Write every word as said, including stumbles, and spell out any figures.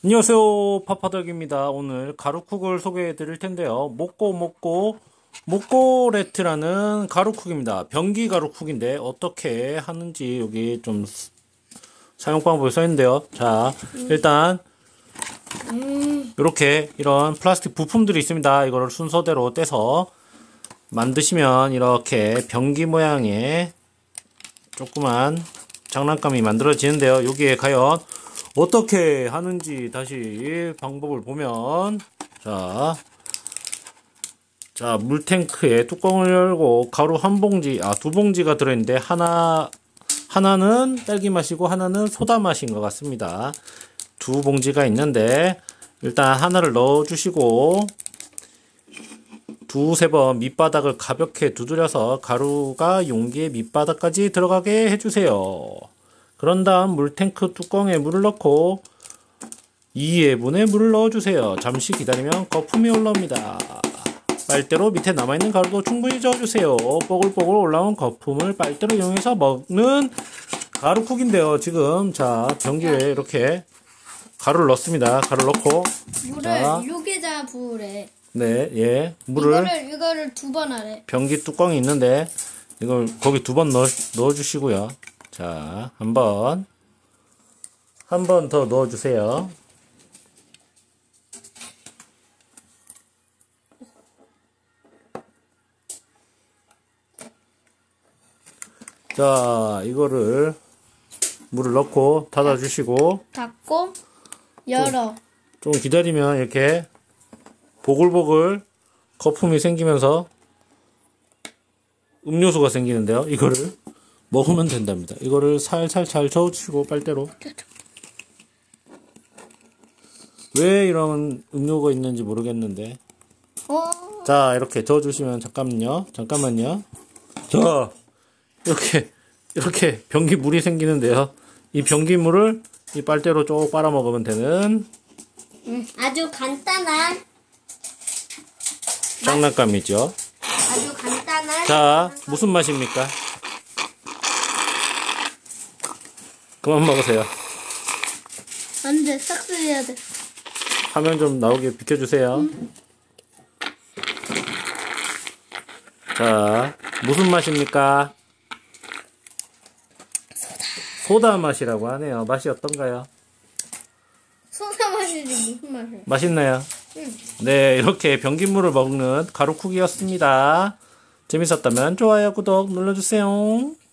안녕하세요, 파파덕입니다. 오늘 가루쿡을 소개해 드릴 텐데요. 모꼬 모꼬 모꼬레트라는 가루쿡입니다. 변기 가루쿡인데 어떻게 하는지 여기 좀 사용 방법이 써 있는데요. 자, 일단 이렇게 이런 플라스틱 부품들이 있습니다. 이거를 순서대로 떼서 만드시면 이렇게 변기 모양의 조그만 장난감이 만들어지는데요. 여기에 과연 어떻게 하는지 다시 방법을 보면, 자, 자, 물탱크에 뚜껑을 열고 가루 한 봉지, 아, 두 봉지가 들어있는데, 하나, 하나는 딸기 맛이고, 하나는 소다 맛인 것 같습니다. 두 봉지가 있는데, 일단 하나를 넣어주시고, 두세 번 밑바닥을 가볍게 두드려서 가루가 용기의 밑바닥까지 들어가게 해주세요. 그런 다음 물탱크 뚜껑에 물을 넣고 이 회분에 물을 넣어주세요. 잠시 기다리면 거품이 올라옵니다. 빨대로 밑에 남아있는 가루도 충분히 저어주세요. 뽀글뽀글 올라온 거품을 빨대로 이용해서 먹는 가루쿡인데요. 지금 자, 변기에 이렇게 가루를 넣습니다. 가루를 넣고 물을 자, 여기다 부으래. 네, 예, 물을 이거를 이거를 두 번 하래. 변기 뚜껑이 있는데 이걸 거기 두 번 넣어 넣어주시고요. 자, 한 번, 한 번 더 넣어주세요. 자, 이거를 물을 넣고 닫아주시고 닫고 열어. 좀 기다리면 이렇게 보글보글 거품이 생기면서 음료수가 생기는데요. 이거를 먹으면 된답니다. 이거를 살살 잘 저어주시고 빨대로. 왜 이런 음료가 있는지 모르겠는데. 어. 자, 이렇게 저어주시면 잠깐만요. 잠깐만요. 자, 이렇게 이렇게 변기 물이 생기는데요. 이 변기 물을 이 빨대로 쭉 빨아 먹으면 되는 음, 아주 간단한 장난감이죠. 아주 간단한. 자, 무슨 맛입니까? 그만 먹으세요. 안 돼, 싹쓸이 해야 돼. 화면 좀 나오게 비켜주세요. 음. 자, 무슨 맛입니까? 소다. 소다 맛이라고 하네요. 맛이 어떤가요? 소다 맛이지 무슨 맛이야? 맛있나요? 응. 네, 이렇게 변기물을 먹는 가루쿡이었습니다. 재밌었다면 좋아요, 구독 눌러주세요.